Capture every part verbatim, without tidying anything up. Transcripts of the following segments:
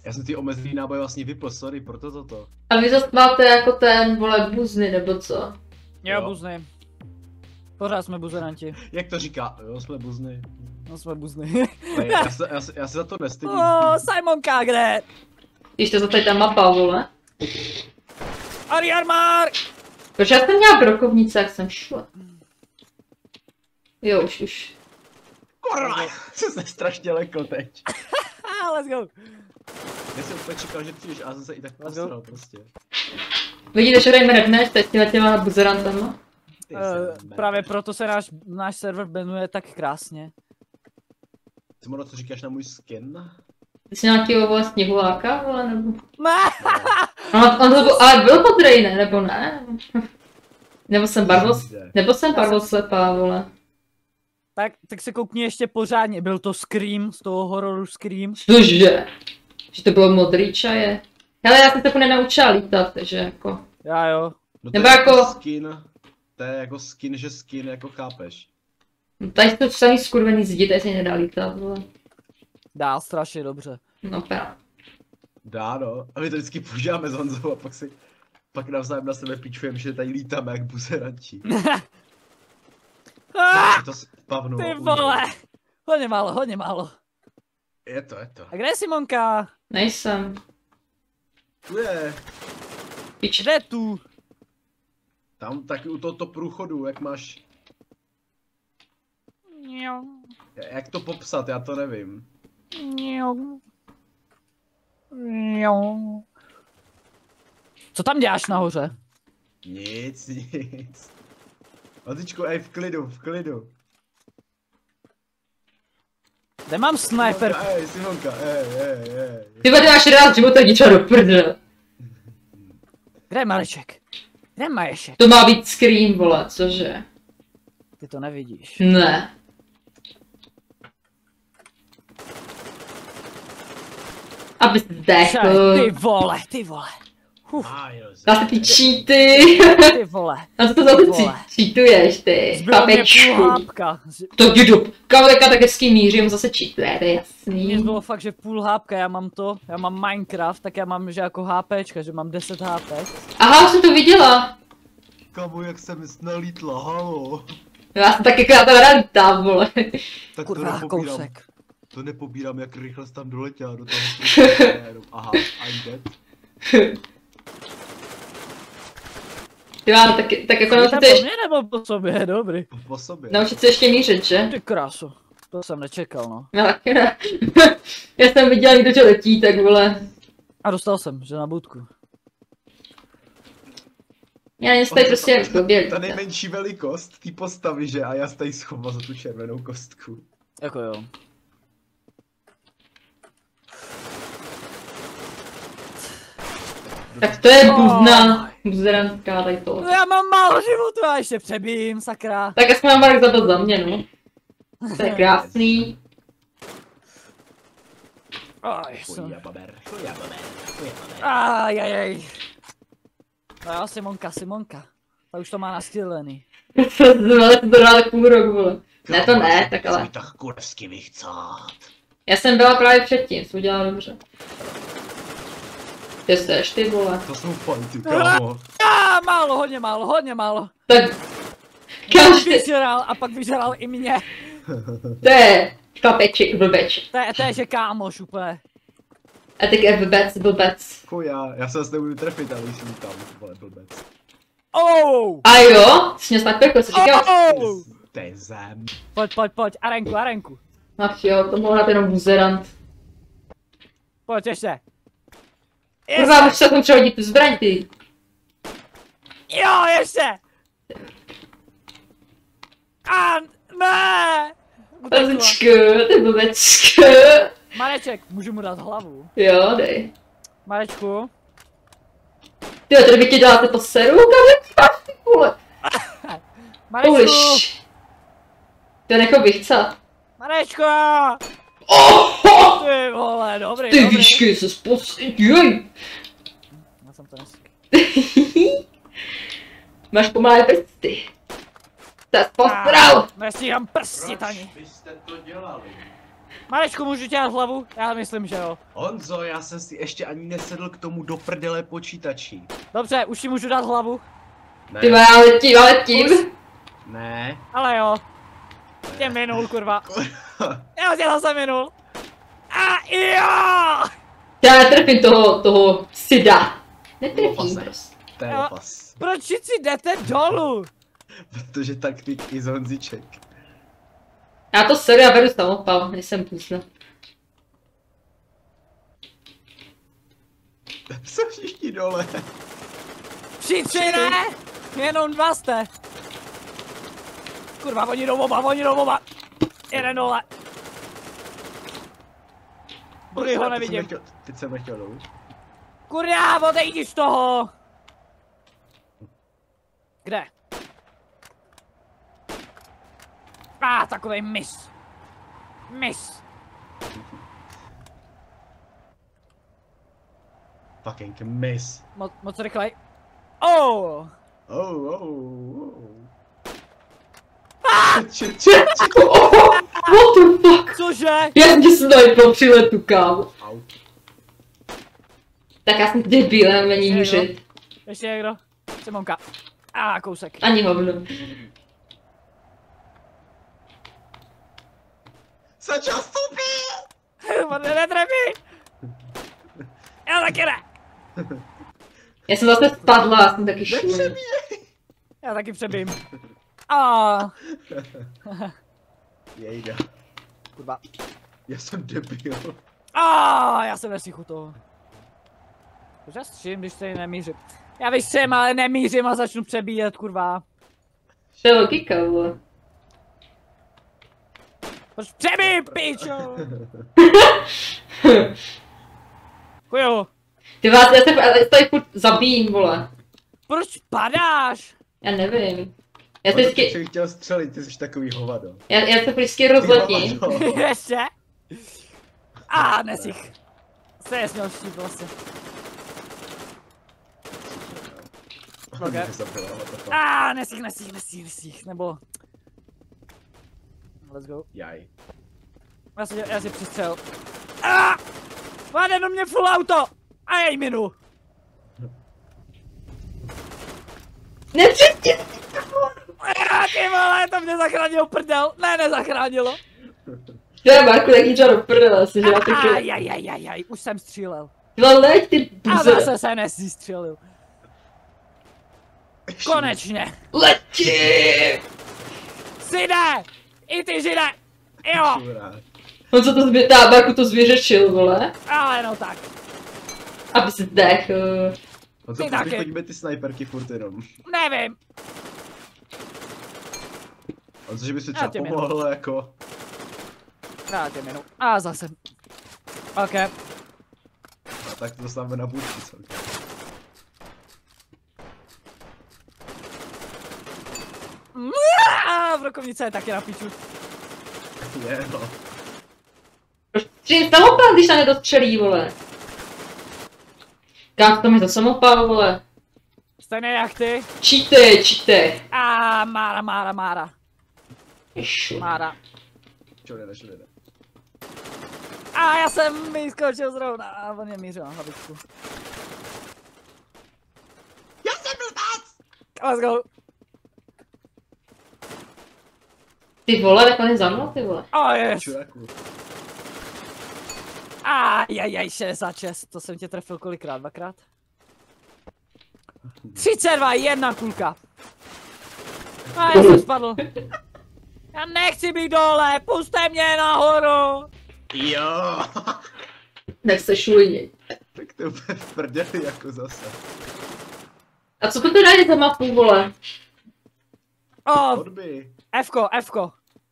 Já jsem ty omezený náboj vlastně vypl, sorry, proto toto. A vy zase máte jako ten, vole, buzny, nebo co? Jo, buzny. Pořád jsme buzeranti. Jak to říká? Jo, jsme buzny. No jsme buzny. já, se, já, se, já se za to nestydím. Oh, Simonka, kde? Když to za tady ta mapa, vole. Ari Armar! Proč já jsem měla brokovnice, jak jsem šla? Jo, už, už. Kurva, jsem se strašně lekl teď. Let's go. Já jsem úplně čekal, že přijdeš a jsem se i tak posral prostě. Vidíte, že hrajeme Redmatch s těma těma buzerantama? Uh, právě proto se náš, náš server jmenuje tak krásně. Simona, co říkáš na můj skin? Ty jsi nějakýho, vole, sněhuláka, vole, nebo? on, on to byl, ale byl podrej, ne, nebo ne? Nebo jsem barvo, nebo jsem barvo slepá, vole. Tak, tak se koukni ještě pořádně, byl to Scream, z toho hororu Scream. Cože? Že to bylo modrý čaje? Hele, já jsem se nenaučila lítat, takže jako... Já jo. No nebo jako... Skin, to je jako skin, že skin, jako chápeš. No, tady to samý skurvený zdi, tady se nedá lítat, vole. Dá strašně dobře. No právě. Dá no, a my to vždycky používáme s Honzou a pak si... Pak navzájem na sebe píčujeme, že tady lítáme jak buzeranti. To spavnu. Ty vole! Hodně málo, hodně málo. Je to, je to. A kde je Simonka? Nejsem. Tu je. Pič. Kde tu? Tam taky u tohoto průchodu, jak máš... Jak to popsat, já to nevím. Co tam děláš nahoře? Nic, nic. Matičko, ej, v klidu, v klidu. Kde mám sniper? Ej, Simonka, ej, ej, ej. Ty vole, máš rád života ničeho do prdele. Kde je Mareček? Kde je Mareček? To má být Scream, vole, cože? Ty to nevidíš. Ne. Aby zdechl. Ty vole, ty vole. Dá se ty cheaty. Ty vole. Na co to za to cheatuješ, ty? Papečku. To judu. Kamerka tak hezký mířím, zase cheatuje, to je jasný. Mně bylo fakt, že půl hápka, já mám to, já mám Minecraft, tak já mám, že jako HPčka, že mám deset hápek. Aha, už jsem to viděla. Kamo, jak jsem nalítla, halo. Já jsem taky krát nalítám, vole. Tak kurva, to kousek. To nepobírám, jak rychle jsi tam doletěla do toho. Aha, I'm dead. Jo, tak, tak jako naučit se ještě... nebo po sobě, dobrý. Po, po sobě. Naučit se ještě mířit, že? Ty krásu, to jsem nečekal, no. No taky ne. Já jsem viděl někdo, že letí, tak vole. A dostal jsem, že na budku. Já jen tady prostě jak doběl. Ta nejmenší velikost té postavy, že? A já tady schoval za tu červenou kostku. Jako jo. Tak to je buzna, buzerantská, tady to. No já mám málo životu a ještě přebijím, sakra. Tak já jsem mám Marek zabat za mě, no. To je krásný. Aj, jsem... Ajajaj. No jo, Simonka, Simonka. Ta už to má nastílený. Ale to dá tak půl rok, vole. Ne, to ne, tak ale. Tak kurevsky vychcát. Já jsem byla právě předtím, jsi udělala dobře. Ty seš, ty vole. To jsou fanty, kámo. A málo, hodně málo, hodně málo. Tak... Každý... Vyžral a pak vyžral i mě. To je chlapeček, blbeček. To je, to je, že kámoš úplně. A tak je blbec, blbec. Jako já, já se zase nebudu trefit, ale jsem tam, vole, blbec. Oh! A jo, jsi mě sniperko, co říkal? Oh! To je zem. Pojď, pojď, pojď, arenku, arenku. Ach jo, to mohl hrát jenom buzerant. Pojď ještě. Kurva, můžu se tomu přehodit tu zbraň, ty. Jo, ještě! A ne! Blbečku, ty blbečku. Mareček, můžu mu dát hlavu? Jo, dej. Marečku. Ty, tady by ti děláte to seru, kam ty vole. Marečku! Ty nechal bych cat. Marečku! Oh! Ty vole, dobrý, ty dobrý. výšky se spustí. Já jsem to nesl. Máš pomalé prsty. To je postral. Nestíhám prstit ani. Proč byste to dělali? Marečku, můžu tě dát hlavu? Já myslím, že jo. Honzo, já jsem si ještě ani nesedl k tomu do prdele počítači. Dobře, už ti můžu dát hlavu. Ne, Ty já letím, já letím. ne. Ale jo. Tě minul, kurva. Já tě zase minul. A jo! Já netrefím toho, toho Sida. Netrefím Lopase. prostě. To je Jo. lopas. Proč si jdete dolů? Protože taktiky z Honziček. Já to seru, já beru samopal, nejsem půsna. Jsou všichni dole. Všichni ne! Jenom dva jste. Kurva, oni jdou oba, oni jdou oba. Jeden dole. Druhý ho nevidím. Teď jsem nechtěl dolů. Kurňa, odejdi z toho! Kde? A ah, takovej mis. Mis. Fucking miss. Moc, moc rychlej. Oh! Oh, oh, oh. Ah! Čet, čet, čet. Oh, what the fuck? Cože? Já jsem tě snipl při letu, kámo. Au. Tak já jsem debil, já není Ještě mířit. někdo? Ještě někdo? Simonka. A ah, kousek. Ani hovno. Začal stupit! Netrefí! Já taky ne! Já jsem zase spadla, já jsem taky šulý. Já taky přebím. A. Jejda. Kurva. Já jsem debil. A já jsem nestichu toho. Proč já střím, když se nemířím? Já vystřím, ale nemířím a začnu přebíjet, kurva. To je logika, vole. Proč přebíj, pičo? Chuju. Ty vás, já se ale tady furt zabijím, vole. Proč padáš? Já nevím. Já se Proč vždycky, jsem chtěl střelit, ty jsi takový hovado. já, já se vždycky rozletím. Hovado. Ještě? A nesich. Se je směl štít vlastně. On Okay. mě zabila, what the fuck. A nesich, nesich, nesich, nesich, nebo... Let's go. Jaj. Já si, já si přistřel. A! Vláde do mě full auto! A jej minu! Nepřijď! A ty vole, to mě zachránilo prdel. Ne, nezachránilo. Já Marku, tak jít do prdele, si že já to chtěl. Ajajajajaj, už jsem střílel. Ty leď, ty A buze. zase se nesystřelil. Konečně. Letí! Žide! I ty žide! Jo! Šurá. On co to zbě... Tá, Marku to zvěřečil, vole. Ale no tak. Aby se dechl. On co Ty proč taky. chodíme ty snajperky furt jenom? Nevím. On co, že by se Já třeba tě minu. pomohl jako... Já tě minu. A zase. OK. A tak to dostaneme na buďku celkem. A v rokovnice je taky na piču. Je no. Proč střílím samopal, když se nedostřelí, vole? Kámo, to mi to samopal, vole. Stejně jak ty. Číte, číte. A Mára, Mára, Mára. Ješu. Mára. Čo jde, čo jde. A já jsem mi skočil zrovna a on mě mířil na hlavičku. Já jsem blbec! Let's go. Ty vole, tak on je za mnou, ty vole. Oh yes. Čuráku. A jaj, šedesát šest, to jsem tě trefil kolikrát, dvakrát? třicet dva, jedna kulka. A já jsem spadl. Já nechci být dole, puste mě nahoru. Jo. Tak se šulně. Tak to bude v prdeli jako zase. A co to teda je za mapu, vole? O, Hodby. Fko, Fko.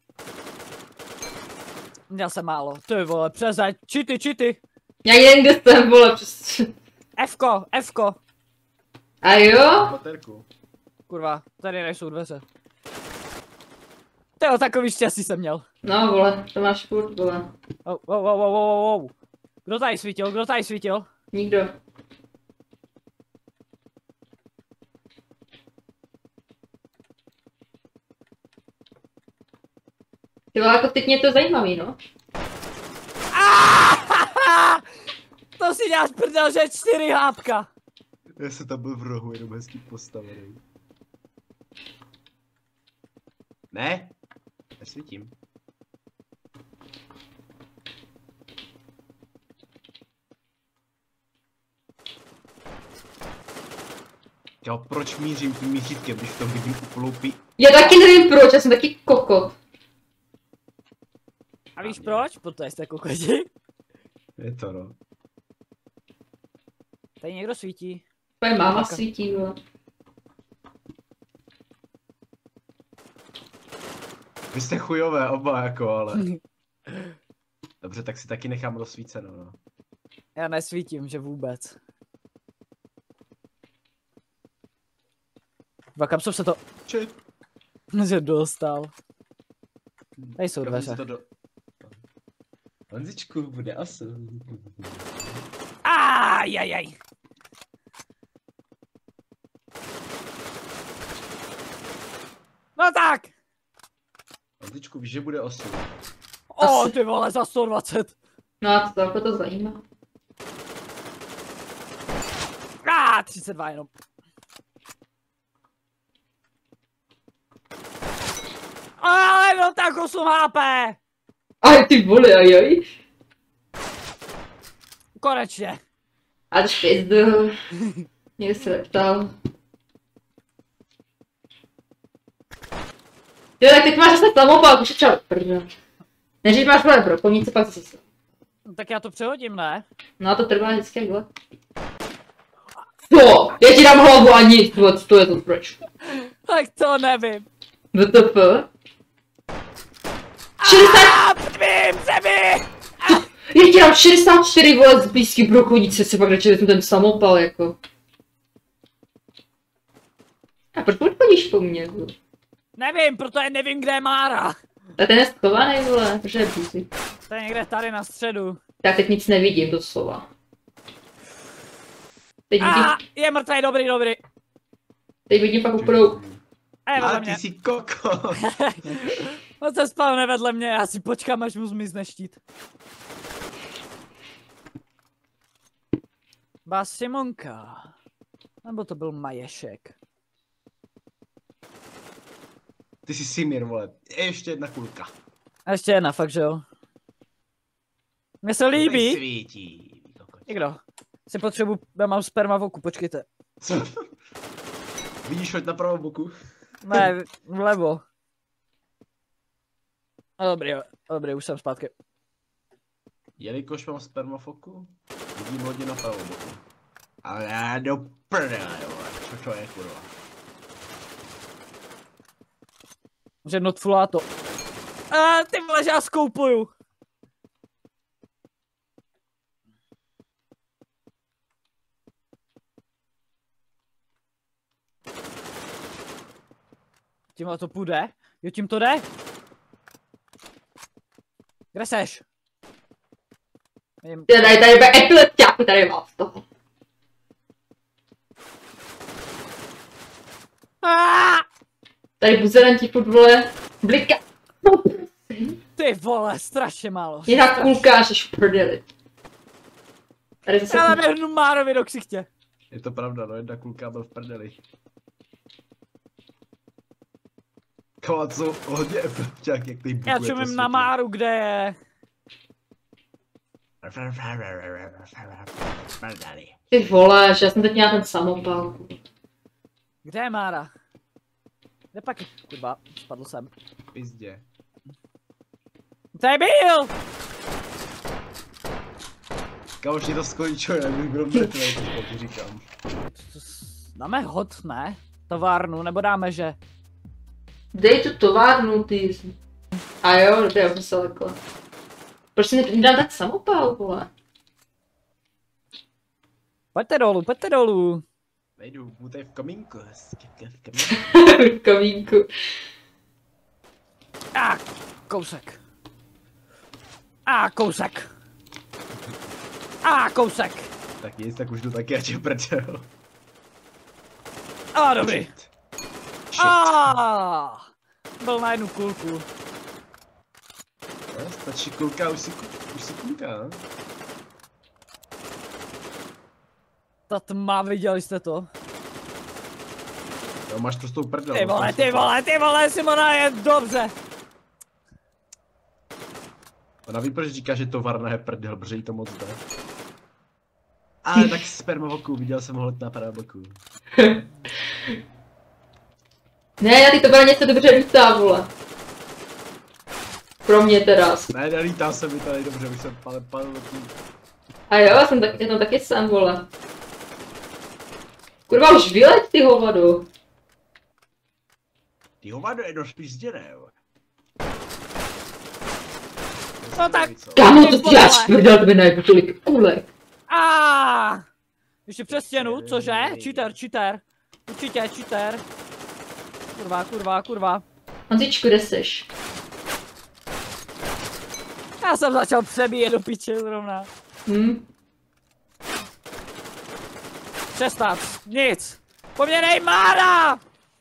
Měl jsem málo, ty vole, přezaď, čity, čity. Já jen kde jsem, vole, přes... Fko, Fko. A jo? Baterku. Kurva, tady nejsou dveře. Tyjo, takový štěstí jsem měl. No, vole, to máš furt, vole. Oh, oh, oh, oh, oh, oh. Kdo tady svítil, kdo tady svítil? Nikdo. Ty vole, jako teď mě to zajímavý, no. to si děláš prdel, že je čtyři hápka. Já jsem tam byl v rohu, jenom hezky postavený. Ne? Nesvítím. Jo, proč mířím tím mířítkem, když v tom vidím úplnou pi... Já taky nevím proč, já jsem taky kokot. A víš proč? Protože jste kokoti. Je to no. Tady někdo svítí. Tvoje máma svítí, vole. Vy jste chujové oba jako, ale... Dobře, tak si taky nechám rozsvíceno, no. Já nesvítím, že vůbec. Dva, kam jsem se to... Či? Že dostal. Tady jsou dveře. To do... Honzičku, bude asi. Ajajaj. No tak! Honzičku, víš, že bude osm. O, ty vole, za sto dvacet. No a to jako to zajímá. A třicet dva jenom. Ale no tak osm há pé. Aj ty vole, ajaj. Konečně. A špizdu. Někdo se leptal. Jo, tak teď máš zase samopal, už je třeba prdel. Než když máš vole brokovnice, pak si se. No, tak já to přehodím, ne? No a to trvá vždycky jak vole. To, já ti dám hlavu a nic, vole, to je to proč. Tak to nevím. W T F? šedesát... Vím, zemi! Já ti dám šedesát čtyři vole z blízký brokovnice, se pak začali ten samopal jako. A proč chodíš po mně, vole? Nevím, protože nevím, kde je Mára. Tak ten je schovaný, vole, protože je blízký. To je někde tady na středu. Tak teď nic nevidím, doslova. Teď vidím, A je mrtvý, dobrý, dobrý. teď vidím pak úplnou... A je vedle A mě. ty jsi koko. On se spavne vedle mě, já si počkám, až mu zmizne štít. Byla Simonka. Nebo to byl Maješek. Ty jsi Simir, vole. Je ještě jedna kulka. A ještě jedna, fakt, že jo. Mně se líbí. Svítí. Někdo. Si potřebuji, já mám sperma v oku, počkejte. Co? Vidíš, hoď na pravou boku. Ne, vlevo. No dobrý, jo. Dobrý, už jsem zpátky. Jelikož mám spermafoku, vidím hodně na pravou boku. Ale já do prdele, vole. Co to je, kurva? Že notfuláto. A ty vole, že já skoupuju. Tímhle to půjde? Jo, tím to jde? Kde seš? Vidím. Tady, tady bude epilepťáku, tady mám z toho. Aaaa! Tady buzeran ti furt vole, blika. No prosím. Ty vole, strašně málo. Jedna kulka až v prdeli. Tady zase... Já naběhnu Márovi do ksichtě. Je to pravda, no, jedna kulka byl v prdeli. Kama, co hodně efekťák, jak tady bukuje. Já čumím na Máru, kde je. Ty vole, že já jsem teď měla ten samopal. Kde je Mára? Kde pak? Kurva, spadl jsem. Pizdě. Tady byl! Kamož, je to skončilo, já bych byl mrtvej, teď ti říkám. Dáme hot, ne? Továrnu, nebo dáme, že? Dej tu továrnu, ty. A jo, dobře, já jsem se lekla. Proč si nedám tak samopal, vole? Pojďte dolů, pojďte dolů. Nejdu, budu tady v kamínku. V kamínku. A kousek. A kousek. A kousek. Tak nic, tak už jdu taky, ať je prdel. A dobrý. Shit. Shit. A byl na jednu kulku. No, stačí kulka, už si, už si kulka, no? ta tma, viděli jste to? Jo, máš to s tou prdel. Ty vole, ty vole, ty vole, Simona je dobře. Ona ví, proč říká, že to Varna je prdel, protože jí to moc jde. Ale tak spermovoku, viděl jsem ho let na paraboku. Ne, já ty to bude něco dobře lítá, vole. Pro mě teda. Ne, nelítá se mi tady dobře, už jsem pale padl. A jo, já jsem tak, já tam taky jsem, vole. Kurva, už vyleď, ty hovado. Ty hovado je dost pizděné, jo. No tak. Kámo, to ty jáš prdel, to by najbu tolik kulek. Aaaa! Ještě přes stěnu, cože? Cheater, cheater. Určitě, cheater. Kurva, kurva, kurva. Honzičku, kde seš? Já jsem začal přebíjet do piče zrovna. Hm? Přestat, nic. Po mně nejmára!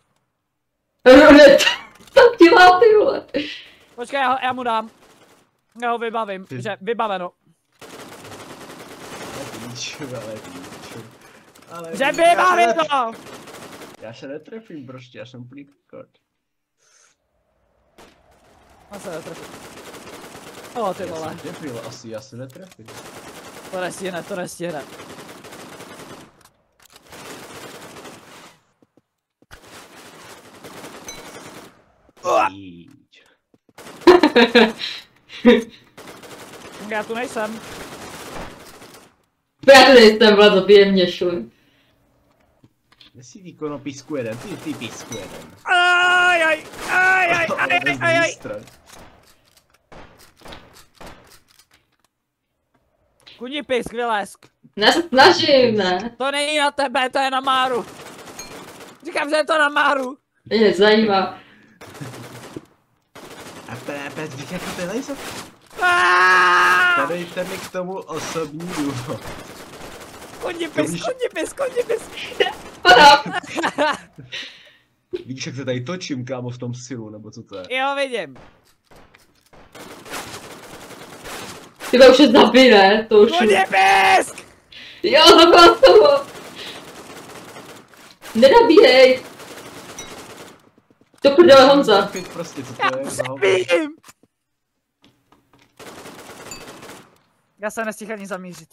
Co dělá, ty vole? Počkej, já, ho, já mu dám. Já ho vybavím, Ty. že vybaveno. Ale píču, ale píču. Ale Že píču, vybavím já se- to! Já se netrefím prostě, já jsem úplný kokot. Já se netrefím. O, ty Já vole. jsem trefil, asi já se netrefím. To nestihne, to nestihne. Píč. Já tu nejsem. Já tu nejsem, vole, zabije mě, šuj. Nesí výkon písku jeden, ty, ty písku jeden. Aj, aj, aj, aj, Ale aj, bez aj, aj. výstroj. Kuní pisk, vylesk. Ne, se snažím, ne. To není na tebe, to je na Máru. Říkám, že je to na Máru. Mě nezajímá. A Pepe, jak to nejsem? Aaaa! Podejte mi k tomu osobní důvod. Kuní To pisk, víš- kuní pisk, kuní pisk. Padám. Víš, jak se tady točím, kámo, v tom silu, nebo co to je? Jo, vidím. Ty už je zabij, ne? To už... Kuní pisk! Jo, zabila toho. Nenabíjej. To prdele Honza. Trefit prostě, co to Já je za hovno? přebím! Já se nestihl ani zamířit.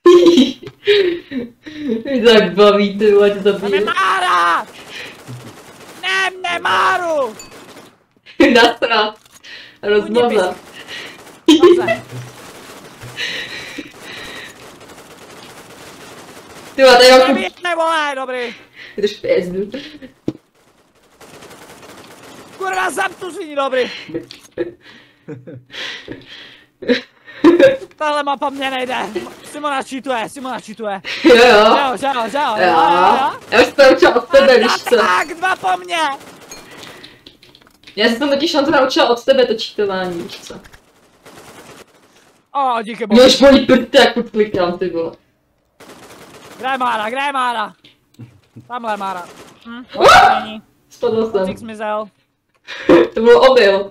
Mě tak baví, ty vole, tě Tam je zabije. Mára! Ne, ne, Máru! Nasrat. Rozmazat. Dobře. Ty vole, tady mám furt... Nebijeme, vole, dobrý. Jdeš v pězdu. Kurva, jsem tu sviní, dobrý. Tahle mapa mě nejde. Simona cheatuje, Simona cheatuje. Jo, jo. Jo, jo, jo, jo, jo, jo. Já už to naučila od tebe, víš co? Tak, dva po mně. Já jsem to totiž šancu naučila od tebe, to čítování, víš co? O, díky Mě bohu. už bolí prd, jak furt klikám, ty vole. Kde je Mára, kde je Mára? Tamhle je Mára. Hm, není. Spadl jsem. Six zmizel. To bylo obil.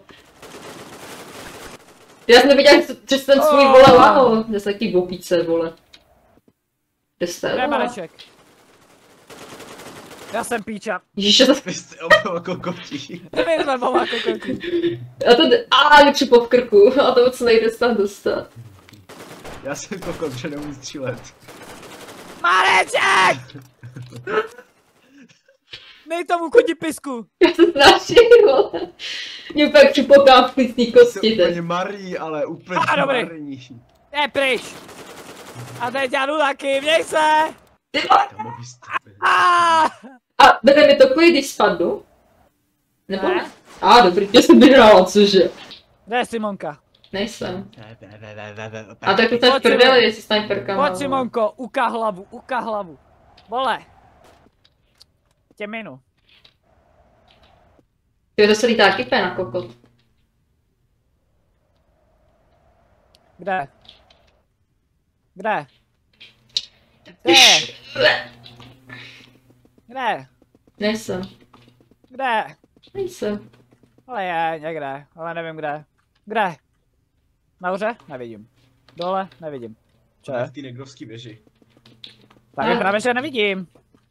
Já jsem nevěděl, že jsem svůj Oh. vole láhol. Já jsem taky v opíce, vole. Kde jste, Kde je vole? Mareček? Já jsem píča. Ježiš, já to... Vy jste oba kokotí. My jsme boha kokoti. Já to... A mě připal v krku. A to moc nejde se tam dostat. Já jsem kokot, že neumím střílet. Mareček! Nej tomu kodi pisku. Já se snažím, vole. Mě úplně připokám v plicní Jsi kosti teď. úplně marý, ale úplně A, dobrý. marný. Je pryč. A teď já jdu taky, měj se. Ty vole. Kamo, vy jste... A A bere mi to klid, když spadnu? Nebo Ne. ne? A dobrý, já jsem vyhrála, cože? Kde je Simonka? Nejsem. Ve, ve, ve, ve, ve, ve, A tak to Pojď, jsem v prdeli, Simon. jestli sniperka má. Pojď Simonko, uka hlavu, uka hlavu. Vole. Tě minu. Jo, to se lítá taky pé na kokot. Kde? Kde? Kde? Kde? Nejsem. Kde? Nejsem. Ale je někde, ale nevím kde. Kde? Nahoře? Nevidím. Dole? Nevidím. Co Ona je je? v té negrovský věži. Tady právě se nevidím.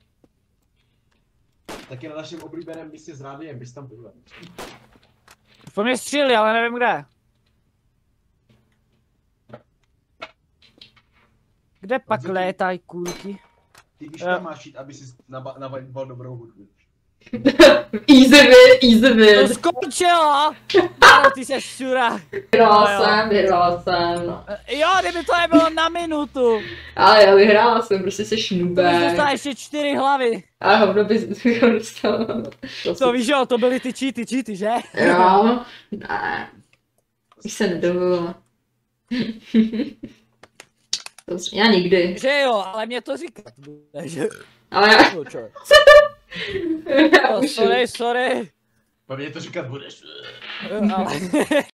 Taky na našem oblíbeném místě s rádiem, bys tam byl. Po mě stříleli, ale nevím kde. Kde pak létají kulky? Ty víš, kam máš jít, aby si naval dobrou hudbu. Easy win, easy To win. skončilo! No, ty se šura. Vyhrál No jo. jsem, vyhrál jsem. No. Jo, kdyby to nebylo na minutu. Ale já vyhrál jsem, prostě se To bys šnubé. dostal ještě čtyři hlavy. A hovno bys ho dostal. To víš jo, to byly ty cheaty, cheaty, že? Jo, ne. Už se nedovolila. To jsem- já nikdy. Že jo, ale mě to říká. Že... Ale já, No, čo? já Oh, už sorry, sorry. Po mně to říkat budeš. Ale...